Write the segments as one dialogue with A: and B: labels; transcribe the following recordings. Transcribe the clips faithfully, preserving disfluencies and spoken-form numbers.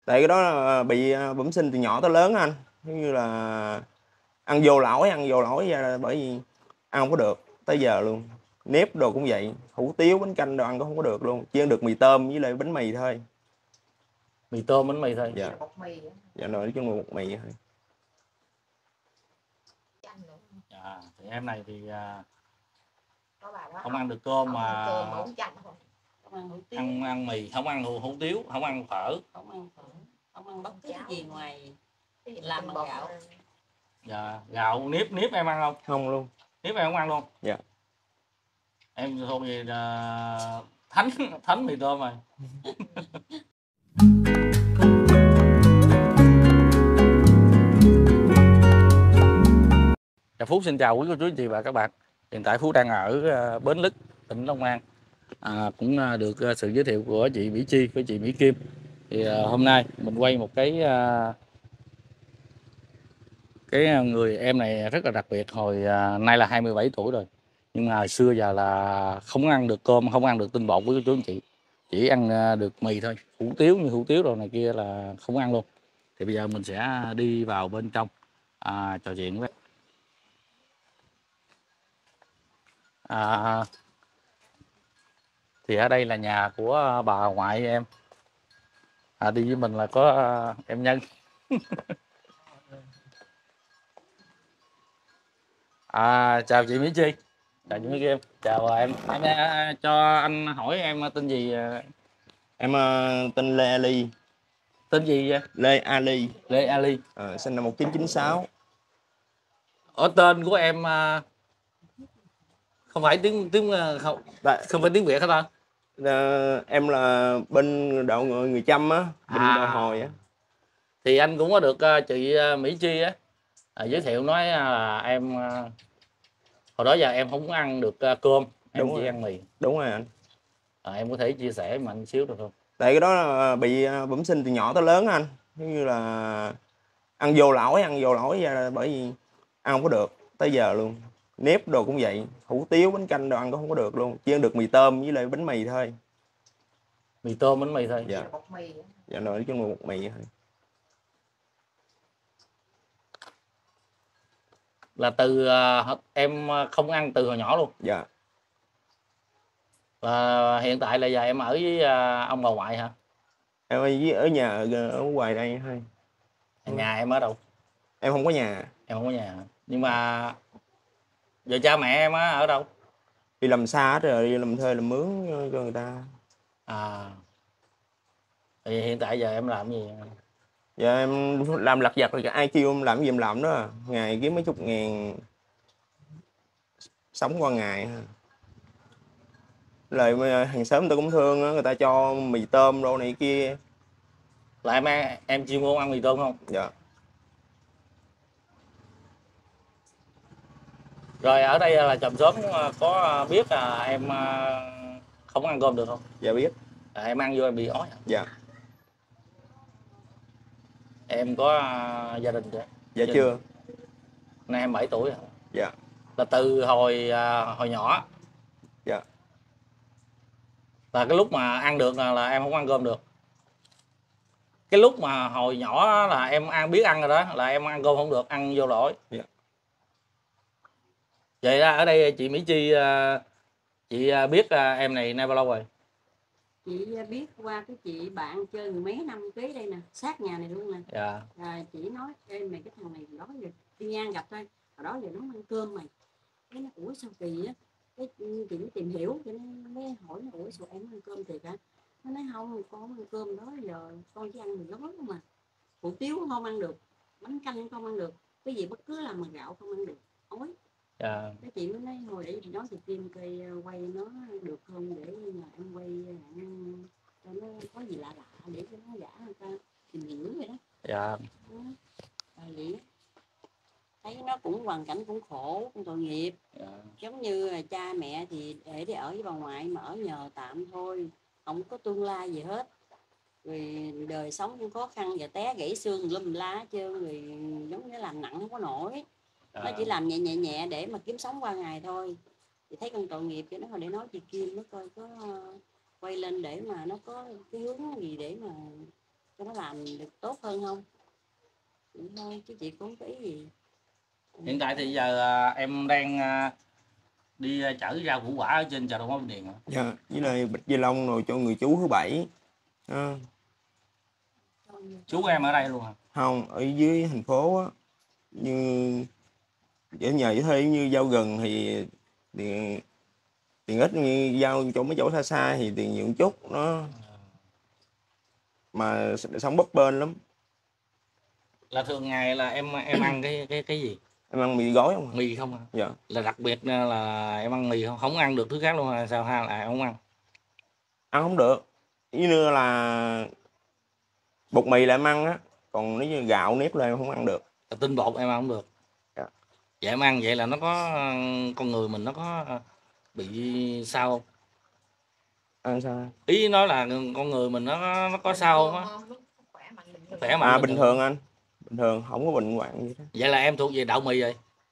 A: Tại cái đó là bị bẩm sinh từ nhỏ tới lớn anh, giống như là ăn vô lỗi ăn vô lỗi ra, bởi vì ăn không có được tới giờ luôn. Nếp đồ cũng vậy, hủ tiếu bánh canh đồ ăn cũng không có được luôn, chỉ ăn được mì tôm với lại bánh mì thôi.
B: Mì tôm bánh mì thôi.
A: Dạ. Dạ nói chung là bột mì thôi.
B: À, thì em này thì à, không ăn được cơm mà ăn ăn mì, không ăn hủ tiếu, không ăn phở,
C: không ăn phở, không ăn bất cứ cái gì ngoài làm bằng gạo.
B: Dạ, gạo nếp nếp em ăn không?
A: Không luôn.
B: Nếp em không ăn luôn?
A: Dạ.
B: Em thôi gì là thánh thánh mì tôm rồi. Dạ, Phú xin chào quý cô chú anh chị và các bạn. Hiện tại Phú đang ở Bến Lức, tỉnh Long An. À, cũng được sự giới thiệu của chị Mỹ Chi với chị Mỹ Kim. Thì à, hôm nay mình quay một cái à, cái người em này rất là đặc biệt. Hồi à, nay là hai mươi bảy tuổi rồi, nhưng mà hồi xưa giờ là không ăn được cơm, không ăn được tinh bột với cô chú anh chị, chỉ ăn được mì thôi, hủ tiếu như hủ tiếu đồ này kia là không ăn luôn. Thì bây giờ mình sẽ đi vào bên trong à, trò chuyện với à, thì ở đây là nhà của bà ngoại em. À, đi với mình là có em Nhân. À, chào chị Mỹ Chi. Chào chị Mỹ Kim. Chào em. Em, em cho anh hỏi em tên gì?
A: Em uh, tên Lê Ali.
B: Tên gì vậy?
A: Lê Ali.
B: Lê Ali.
A: À, sinh năm một nghìn chín trăm chín mươi sáu.
B: Ở tên của em không phải tiếng tiếng không Tại... không phải tiếng Việt hả ta?
A: À, em là bên đạo người người Chăm á, bên à. Đạo Hồi á.
B: Thì anh cũng có được uh, chị uh, Mỹ Chi á à, giới thiệu nói là uh, em uh, hồi đó giờ em không ăn được uh, cơm, em
A: Đúng
B: chỉ
A: rồi.
B: ăn mì.
A: Đúng rồi anh.
B: À, em có thể chia sẻ mà anh xíu được không?
A: Tại cái đó là bị bẩm sinh từ nhỏ tới lớn anh, giống như là ăn vô lỗi ăn vô lỗi ra, bởi vì ăn không có được tới giờ luôn. Nếp đồ cũng vậy, hủ tiếu bánh canh đồ ăn cũng không có được luôn, chỉ ăn được mì tôm với lại bánh mì thôi.
B: Mì tôm bánh mì thôi.
A: Dạ. Dạ nói chung là bột mì thôi.
B: Là từ uh, em không ăn từ hồi nhỏ luôn.
A: Dạ.
B: Và hiện tại là giờ em ở với uh, ông bà ngoại hả?
A: Em ở, với, ở nhà ở, ở ngoài đây thôi.
B: Nhà em ở đâu?
A: Em không có nhà.
B: Em không có nhà. Nhưng mà giờ cha mẹ em á ở đâu?
A: Đi làm xa hết rồi, đi làm thuê làm mướn cho người ta.
B: À. Thì hiện tại giờ em làm gì?
A: Dạ em làm lặt vặt rồi, ai kêu em làm gì em làm đó. Ngày kiếm mấy chục ngàn, sống qua ngày. Lời hàng xóm người ta cũng thương đó, người ta cho mì tôm đồ này kia.
B: Là em em chuyên môn ăn mì tôm không?
A: Dạ.
B: Rồi ở đây là chòm xóm có biết là em không ăn cơm được không?
A: Dạ biết.
B: À, em ăn vô em bị ói hả?
A: Dạ.
B: Em có uh, gia đình chưa?
A: Dạ gia chưa.
B: Nay em bảy tuổi hả?
A: Dạ.
B: Là từ hồi uh, hồi nhỏ.
A: Dạ.
B: Là cái lúc mà ăn được là, là em không ăn cơm được. Cái lúc mà hồi nhỏ là em ăn biết ăn rồi đó, là em ăn cơm không được, ăn vô lỗi.
A: Dạ.
B: Vậy ra ở đây chị Mỹ Chi uh, chị biết uh, em này nay bao lâu rồi?
C: Chị biết qua cái chị bạn chơi mười mấy năm kế đây nè, sát nhà này luôn nè.
B: Dạ.
C: Rồi chị nói em mày cái thằng này đó giờ đi ngang gặp thôi, hồi đó giờ nó ăn cơm mày. Cái nó ủa sao kỳ á, cái chị mới tìm hiểu cho nên mới hỏi nó ủa sao em ăn cơm thiệt hả? Nó nói không, con ăn cơm đó giờ con chỉ ăn mì gói không mà, hủ tiếu không ăn được, bánh canh không ăn được, cái gì bất cứ làm bằng gạo không ăn được, ói.
B: Dạ.
C: Cái chị mới nói hồi để chị nói thì Kim cây quay nó được không, để nhà em quay cho nó có gì lạ lạ để cho nó giả người ta tìm hiểu vậy đó.
B: Dạ.
C: À, vậy thấy nó cũng hoàn cảnh cũng khổ, cũng tội nghiệp.
B: Dạ.
C: Giống như là cha mẹ thì để đi ở với bà ngoại mà ở nhờ tạm thôi, không có tương lai gì hết, rồi đời sống cũng khó khăn, giờ té gãy xương lum lá hết trơn, rồi giống như làm nặng không có nổi. À. Nó chỉ làm nhẹ nhẹ nhẹ để mà kiếm sống qua ngày thôi. Thì thấy con tội nghiệp cho nó, hồi để nói chị Kim nó coi có quay lên để mà nó có cái hướng gì để mà cho nó làm được tốt hơn không? Vậy thôi chứ chị cũng có ý gì.
B: Hiện tại thì giờ à, em đang à, đi à, chở rau củ quả ở trên chợ đầu mối Bình Điền hả?
A: Dạ, với lại bịch ni lông rồi cho người chú thứ bảy. À,
B: Chú em ở đây luôn hả?
A: không, ở dưới thành phố á, như ở nhà với thuê như giao gần thì tiền tiền ít, như giao chỗ mấy chỗ xa xa thì tiền nhiều một chút nó, mà sống bấp bênh lắm.
B: Là thường ngày là em em ăn cái cái cái gì?
A: Em ăn mì gói không?
B: Mì không hả?
A: Dạ.
B: Là đặc biệt là em ăn mì không, không ăn được thứ khác luôn hay sao, hay là em không ăn?
A: Ăn không được, như là bột mì là em ăn á, còn nếu như gạo nếp là em không ăn được.
B: Là tinh bột em ăn không được.
A: Dạ.
B: Vậy em ăn vậy là nó có, con người mình nó có bị sao không?
A: Ăn sao?
B: Ý nói là con người mình nó nó có sao không á? Khỏe mạnh
A: À,
B: bình
A: bình
B: thường.
A: thường anh, bình thường không có bệnh hoạn gì đó.
B: Vậy là em thuộc về đậu mì rồi.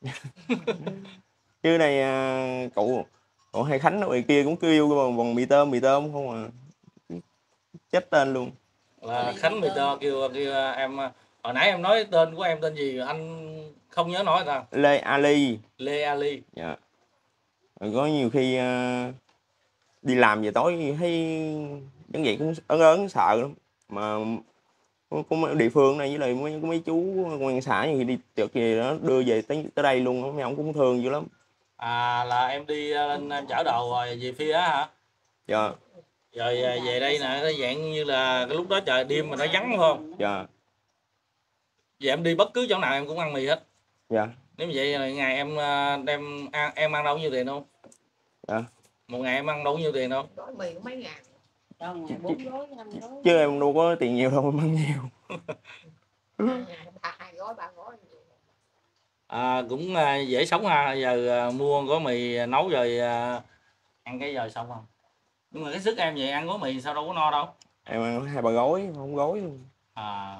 A: Chứ này à, cậu cậu hay Khánh ở ngoài kia cũng kêu bằng, bằng mì tôm mì tôm không à, chết tên luôn.
B: Là Khánh mì tôm kêu kêu em, hồi nãy em nói tên của em tên gì anh không nhớ nói ta.
A: Lê Ali.
B: Lê Ali.
A: Dạ. Rồi có nhiều khi à, đi làm về tối thấy giống vậy cũng ớn ớn sợ lắm, mà có mấy địa phương này với lại mấy mấy chú công an xã nhiều khi đi trượt gì đó đưa về tới tới đây luôn, mấy ông cũng thương dữ lắm.
B: À là em đi lên chở đồ rồi về phía á hả?
A: Dạ.
B: Rồi về đây nè, cái dạng như là cái lúc đó trời đêm mà nó vắng phải không?
A: Dạ.
B: Vậy em đi bất cứ chỗ nào em cũng ăn mì hết.
A: Dạ.
B: Nếu vậy là ngày em đem ăn, em ăn đâu nhiêu tiền không?
A: Dạ.
B: Một ngày em ăn đâu nhiêu tiền đâu?
C: Gói mì mấy ngàn. Đâu ngày bốn gói, năm gói.
A: Chứ em đâu có tiền nhiều đâu em ăn nhiều.
C: Hai gói, ba gói.
B: À, cũng à, dễ sống ha, giờ à, mua gói mì nấu rồi à, ăn cái giờ xong không? Nhưng mà cái sức em vậy ăn gói mì sao đâu có no đâu.
A: Em ăn hai ba gói không gói luôn.
B: À.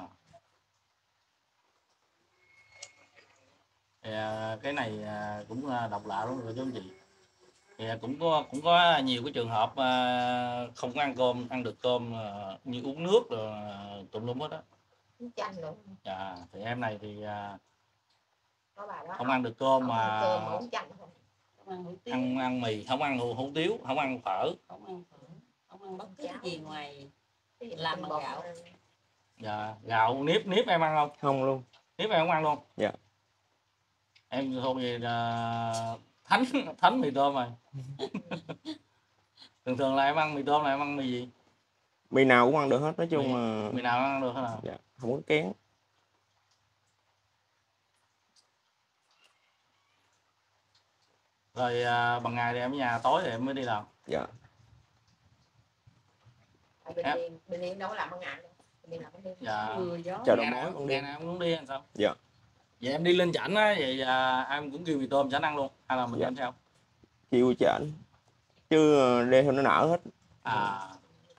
B: Thì, à, cái này à, cũng à, độc lạ lắm rồi chú anh chị. Thì à, cũng có cũng có nhiều cái trường hợp à, không có ăn cơm, ăn được cơm à, như uống nước rồi à, tùm lum hết đó.
C: Uống chanh luôn.
B: Dạ, thì em này thì à,
C: Có bà đó
B: không ăn được cơm mà
C: ăn cơm mà uống chanh không.
B: ăn ăn mì, không ăn hủ, hủ tiếu, không ăn phở,
C: không ăn phở, không ăn bất cứ cái gì ngoài làm bằng gạo.
B: Dạ, gạo nếp nếp em ăn không?
A: Không luôn.
B: Nếp em không ăn luôn?
A: Dạ.
B: Em không gì là thánh thánh mì tôm rồi. Thường thường là em ăn mì tôm là em ăn mì gì?
A: Mì nào cũng ăn được hết, nói chung là
B: mì nào ăn được hết nào?
A: Dạ, không có kén.
B: Rồi à, bằng ngày thì em ở nhà, tối thì em mới đi làm.
A: Dạ.
C: Bên đi, bên đi đâu có làm ban ngày đâu. Bên làm đi.
B: Dạ.
A: Chợ đầu mối
B: con đi. Em cũng đi làm sao?
A: Dạ.
B: Vậy em đi lên chảnh á, vậy à, em cũng kêu mì tôm chảnh ăn luôn hay là mình
A: Dạ.
B: đem theo?
A: Kêu chảnh chứ đem theo nó nở hết.
B: À.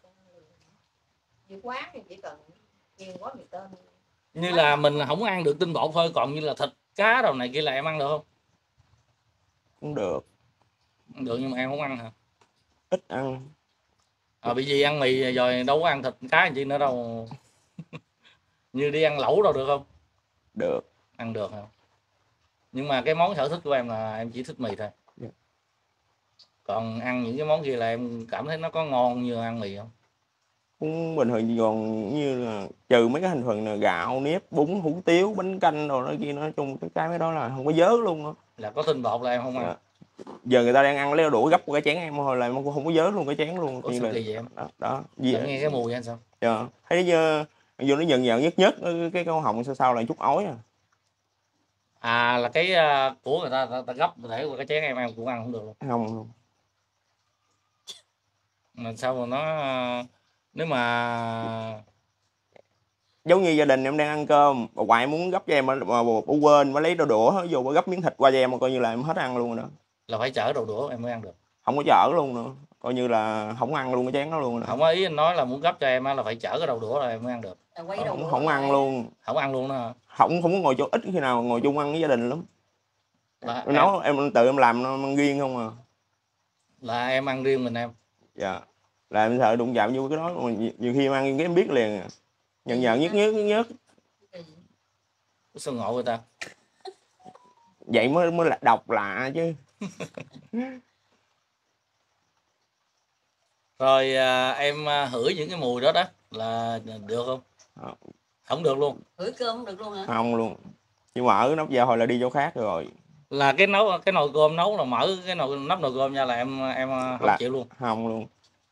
C: Dưới quán thì chỉ cần chiên gói mì tôm.
B: Như là mình không ăn được tinh bột thôi, còn như là thịt cá đồ này kia là em ăn được không?
A: Cũng được.
B: Được nhưng mà em không ăn hả?
A: Ít ăn.
B: À, bị gì ăn mì rồi đâu có ăn thịt cá gì nữa đâu. Như đi ăn lẩu đâu được không?
A: Được.
B: Ăn được hả? Nhưng mà cái món sở thích của em là em chỉ thích mì thôi.
A: Yeah.
B: Còn ăn những cái món kia là em cảm thấy nó có ngon như ăn mì không?
A: Cũng bình thường, còn như là trừ mấy cái thành phần là gạo nếp, bún, hủ tiếu, bánh canh đồ đó kia, nói chung cái cái mấy đó là không có dớ luôn đó.
B: Là có tinh bột là em không ăn.
A: Yeah. Giờ người ta đang ăn lấy đũa gấp cái chén em thôi là em cũng không có dớ luôn cái chén luôn.
B: Có sự kỳ vậy em?
A: Đó, đó. Gì
B: em nghe cái mùi anh sao?
A: Dạ. Thấy như vô nó nhận nhận nhất nhất cái câu họng sau sau là chút ói à.
B: À là cái uh, của người ta, ta, ta gấp để qua cái chén em em cũng ăn không được luôn.
A: Không luôn.
B: Mà sao mà nó nếu mà
A: giống như gia đình em đang ăn cơm, bà ngoại muốn gấp cho em mà bà quên, bà lấy đôi đũa vô bà gấp miếng thịt qua cho em, coi như là em hết ăn luôn rồi đó.
B: Là phải chở đầu đũa em mới ăn được.
A: Không có chở luôn nữa, coi như là không ăn luôn cái chén đó luôn.
B: Không có, ý anh nói là muốn gấp cho em là phải chở cái đầu đũa là em mới ăn được.
A: Không, không ăn luôn.
B: Không ăn luôn đó hả?
A: Không, không có ngồi chỗ, ít khi nào ngồi chung ăn với gia đình lắm.
B: Là
A: em nấu em tự em làm nó ăn riêng không à.
B: Là em ăn riêng mình em.
A: Dạ. Là em sợ đụng chạm vô cái đó, nhiều khi em ăn cái em biết liền à. Nhận nhận nhất nhất nhất.
B: Sao ngộ người ta.
A: Vậy mới mới là độc lạ chứ.
B: Rồi à, em à, hửi những cái mùi đó đó là được không?
A: Ờ.
B: Không được luôn.
C: Hửi cơm không được luôn hả?
A: Không luôn. Nhưng mà ở nóc dao hồi là đi chỗ khác rồi.
B: Là cái nấu cái nồi cơm nấu là mở cái nồi nắp nồi cơm ra là em em không
A: Là,
B: chịu luôn.
A: không luôn.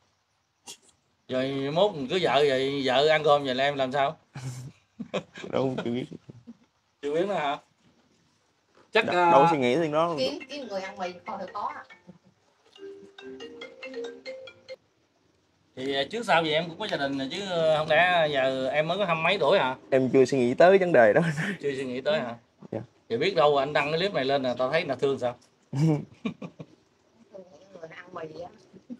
B: Rồi mốt cứ vợ vậy vợ ăn cơm vậy là em làm sao?
A: Đâu chưa biết.
B: Chưa biết nữa hả? Chắc
A: Đâu, đâu
B: uh...
A: suy nghĩ thì đó.
D: Kiếm kiếm người ăn mì coi thử có.
B: Thì trước sau gì em cũng có gia đình rồi chứ không lẽ giờ em mới có hai mấy tuổi hả?
A: Em chưa suy nghĩ tới vấn đề đó.
B: Chưa suy nghĩ tới hả?
A: Dạ.
B: Thì biết đâu anh đăng cái clip này lên là tao thấy là thương sao?
D: Người ăn mì á.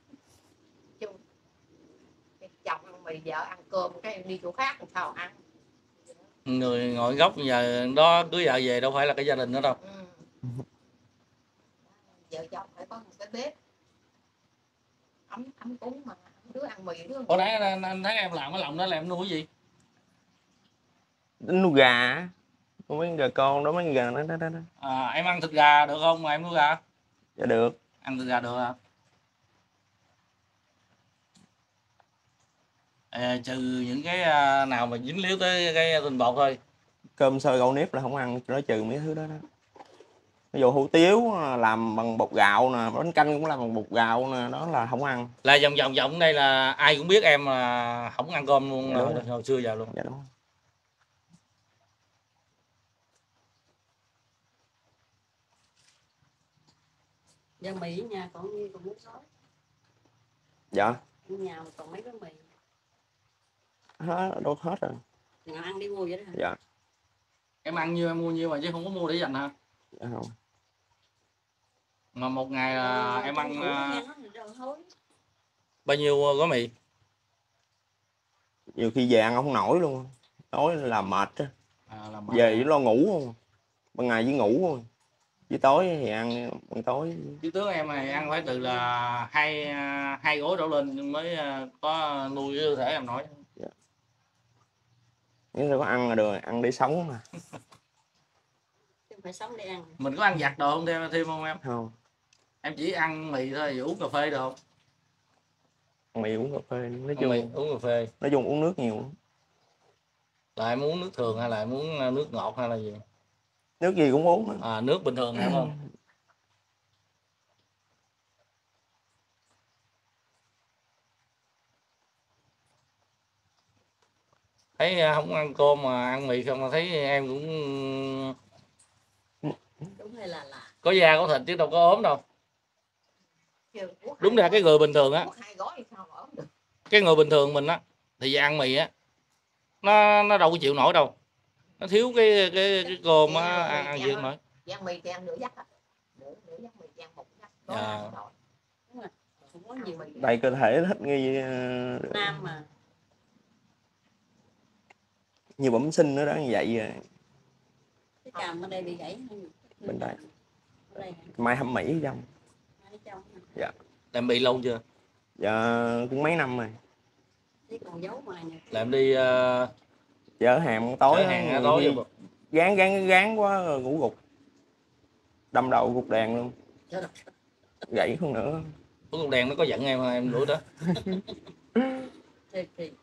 D: Chồng ăn mì, vợ ăn cơm, cái em đi chỗ khác làm sao ăn.
B: Người ngồi góc giờ đó cưới vợ về đâu phải là cái gia đình nữa đâu.
D: Ừ. Vợ chồng phải có một cái bếp ấm ấm cúng mà đứa ăn mì đứa.
B: Hồi nãy anh, anh thấy em làm cái lòng đó là em nuôi cái gì?
A: Nuôi gà. Có mấy gà con đó, mấy gà đó, đó, đó.
B: À, em ăn thịt gà được không mà em nuôi gà?
A: Dạ được.
B: Ăn thịt gà được hả? À, trừ những cái nào mà dính líu tới cái tinh bột thôi.
A: Cơm xôi gạo nếp là không ăn, nó trừ mấy thứ đó đó. Ví dụ hủ tiếu làm bằng bột gạo nè, bánh canh cũng làm bằng bột gạo nè, đó là không ăn.
B: Là vòng vòng vòng đây là ai cũng biết em là không ăn cơm luôn.
A: Dạ,
B: hồi, hồi xưa giờ luôn.
A: Dạ đúng.
C: Giờ mì ở nhà còn như còn muốn sói.
A: Dạ.
C: Ở nhà mà còn mấy cái mì.
A: Hết, đâu hết rồi.
C: Nào ăn đi mua vậy đó hả?
A: Dạ.
B: Em ăn nhiêu em mua nhiêu mà chứ không có mua để dành hả?
A: Dạ không.
B: Mà một ngày là
C: Ờ,
B: em
C: trong
B: ăn
C: tủ nó nghe nó rồi thôi.
B: bao nhiêu gói mì?
A: Nhiều khi về ăn không nổi luôn. Tối làm mệt á.
B: À, làm
A: Về chỉ lo ngủ không. Ban ngày chỉ ngủ thôi. Với tối thì ăn ban tối.
B: Chứ tướng em này ăn phải từ là hai hai gói đổ lên mới có nuôi cơ thể em nổi.
A: Dạ. Nếu đâu có ăn là được, ăn để sống mà.
C: Chứ phải sống để ăn.
B: Mình có ăn vặt đồ không thêm thêm không em?
A: Không.
B: Em chỉ ăn mì thôi, rồi uống cà phê được không?
A: Ăn mì uống cà phê, nói
B: Ăn
A: chung
B: mì, uống cà phê.
A: nói chung uống nước nhiều.
B: Là em uống nước thường hay là em uống nước ngọt hay là gì?
A: Nước gì cũng uống đó.
B: À, nước bình thường đúng không? Thấy không ăn cơm mà ăn mì không, mà thấy em cũng
C: Đúng hay là lạ.
B: có da có thịt chứ đâu có ốm đâu. Đúng ra cái người bình thường á, cái người bình thường mình á thì ăn mì á nó nó đâu có chịu nổi đâu, nó thiếu cái cái cái cơm á, ăn ăn gì không nổi.
D: Ăn mì thì ăn nửa dắt á, nửa nửa dắt mì thì ăn một dắt.
B: Dạ.
C: Không có nhiều mì.
A: Tại cơ thể thích nghi
C: Nam mà.
A: nhiều bẩm sinh nữa đó như vậy rồi.
C: Cái cằm ở đây bị gãy hay gì?
A: Bên đây.
C: Ở đây hả?
A: Mai hâm Mỹ trong.
C: Ở trong hả?
A: Dạ.
B: Làm bị lâu chưa?
A: Dạ cũng mấy năm rồi.
C: Chứ còn giấu ngoài nè.
B: Làm đi uh,
A: Chở hàng tối
B: chở hàng tối vô.
A: gán gán gán quá ngủ gục. Đâm đầu gục đèn luôn. Gãy không nữa.
B: Ủa con đèn nó có giận em mà em đuổi đó.
C: Thì, thì.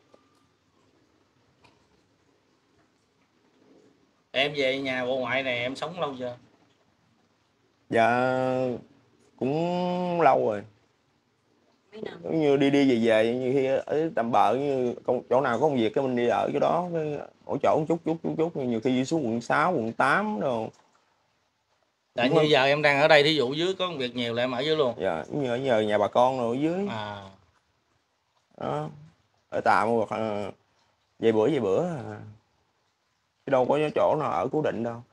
B: Em về nhà bộ ngoại này em sống lâu chưa?
A: Dạ cũng lâu rồi.
C: Mấy năm.
A: Giống như đi đi về về như khi ở tầm bờ, như chỗ nào có công việc cái mình đi ở chỗ đó, hỗ trợ một chút chút chút chút, nhiều khi đi xuống quận sáu, quận tám rồi.
B: Tại như giờ em đang ở đây, thí dụ dưới có công việc nhiều là em ở dưới luôn.
A: Dạ, như ở nhờ nhà bà con rồi ở dưới.
B: À.
A: Đó. Ở tạm hoặc là về bữa về bữa à. Chứ đâu có chỗ nào ở cố định đâu.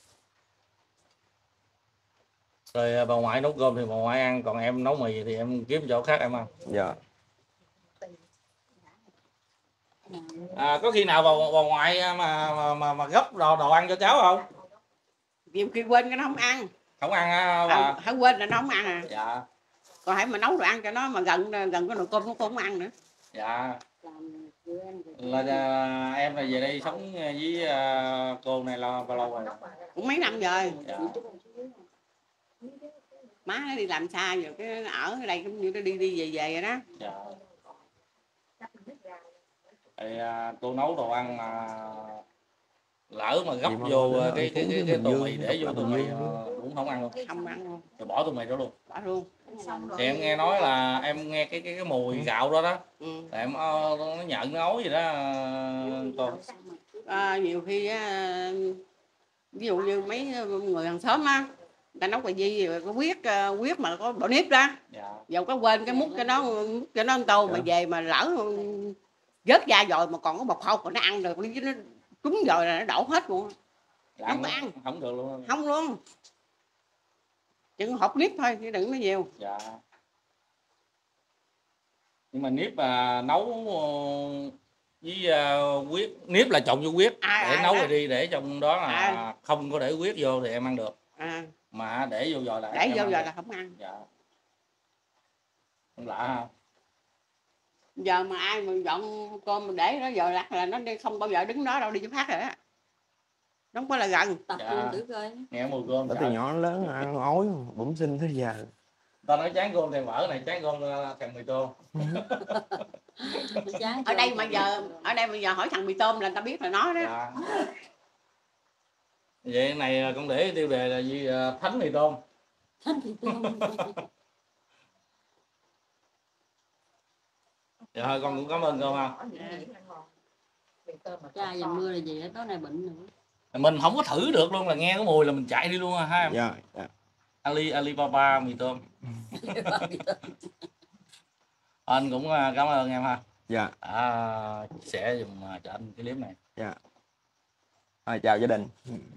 B: Rồi bà ngoại nấu cơm thì bà ngoại ăn, còn em nấu mì thì em kiếm chỗ khác em ăn.
A: Dạ.
B: À, có khi nào bà, bà ngoại mà mà mà, mà gấp đồ đồ ăn cho cháu không?
E: Nhiều khi quên cái nó không ăn.
B: Không ăn á bà?
E: À, hãy quên là nó không ăn à.
B: Dạ.
E: Còn hãy mà nấu đồ ăn cho nó mà gần gần cái nồi cơm nó cũng không ăn nữa.
B: Dạ. Là à, em là về đây sống với à, cô này là bao lâu rồi?
E: Cũng mấy năm rồi.
B: Dạ.
E: Má nó đi làm xa rồi cái nó ở đây cũng như nó đi đi về về rồi đó.
B: Dạ. Thì, à, cô nấu đồ ăn mà lỡ mà gấp
A: Vậy mà
B: vô
A: nó
B: cái cái
A: Phú
B: cái,
A: với
B: cái
A: Bình
B: tô
A: Dương,
B: mì để vô
A: độc
B: tô
A: lập
B: mì
A: Bình Dương.
B: ờ, cũng không ăn luôn.
E: Không ăn luôn.
B: Rồi bỏ tô mì đó luôn.
E: Bỏ luôn.
B: Thì em nghe nói là em nghe cái cái cái mùi gạo đó đó.
E: Ừ.
B: Là em ờ, nó nhận nó ối gì đó ờ, cô.
E: À, nhiều khi á, ví dụ như mấy người hàng xóm á, người ta nấu cái gì rồi có quyết quyết mà có bộ nếp đó,
B: Dạ.
E: dầu có quên cái múc cái nó múc cái nó ăn tô mà
A: Dạ.
E: về mà lỡ vớt ra rồi mà còn có bọc hộp mà nó ăn được nó trúng rồi là nó đổ hết luôn.
B: Là
E: Không
B: ăn,
E: có ăn.
B: không được luôn.
E: Không luôn, chừng hộp nếp thôi chứ đừng có nhiều.
B: Dạ. Nhưng mà nếp mà nấu với uh, huyết, nếp là trộn vô huyết
E: À,
B: để
E: à,
B: nấu
E: đó.
B: rồi đi để trong đó là
E: À.
B: không có để huyết vô thì em ăn được.
E: À,
B: Mà để vô rồi là
E: để
B: em
E: vô
B: ăn
E: rồi
B: được.
E: là không ăn.
B: Dạ. Không lạ ha.
E: Giờ mà ai mà dọn cơm mà để đó giờ lặt là nó đi không bao giờ đứng đó đâu, đi chỗ khác rồi á. Nó không có là gần.
C: Tập
B: Dạ.
C: luôn thử coi.
B: Nghe mùi cơm.
A: Đó từ nhỏ đến lớn ăn ói bẩm sinh tới giờ.
B: Ta nói chán cơm thì mỡ này, chán cơm thằng mì tôm.
E: Ở đây mà giờ ở đây bây giờ hỏi thằng mì tôm là người ta biết là nó đó.
B: Dạ. Vậy này con để tiêu đề là gì? Thánh mì tôm.
C: Thánh mì tôm.
B: Dạ thôi con cũng cảm ơn cô ha.
C: Cha dầm mưa là gì á, tối nay bệnh nữa.
B: Mình không có thử được luôn, là nghe cái mùi là mình chạy đi luôn ha em.
A: Dạ. Dạ.
B: Ali Alibaba mì tôm. Anh cũng cảm ơn em ha.
A: Dạ.
B: À, chia sẻ dùm cho anh cái clip này.
A: Dạ. Rồi, chào gia đình.